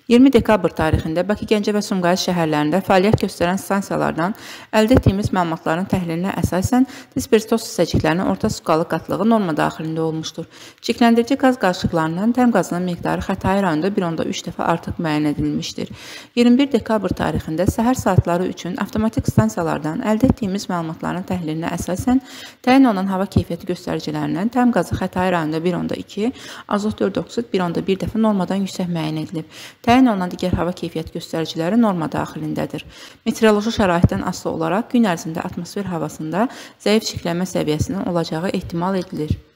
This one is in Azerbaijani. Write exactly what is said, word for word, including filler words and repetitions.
iyirmi dekabr tarixində Bakı, Gəncə və Sumqayıt şəhərlərində fəaliyyət göstərən stansiyalardan əldə etdiyimiz məlumatların təhlilinə əsasən dispersos hissəciklərinin orta sukalı qatlığı norma daxilində olmuşdur. Çirkləndirici qaz qarışıqlarından təm qazının miqdarı Xətai rayonunda bir nöqtə üç dəfə artıq müəyyən edilmişdir. iyirmi bir dekabr tarixində səhər saatları üçün avtomatik stansiyalardan əldə etdiyimiz məlumatların təhlilinə əsasən təyin olunan hava keyfiyyəti göstəricilərindən təm qazı Xətai rayonunda bir nöqtə iki, azot dörd oksid bir nöqtə bir dəfə normadan yüksək müəyyən edilib. Təyin olunan digər hava keyfiyyət göstəriciləri norma daxilindədir. Meteoroloji şəraitdən asılı olaraq gün ərzində atmosfer havasında zəif çirklənmə səviyyəsinin olacağı ehtimal edilir.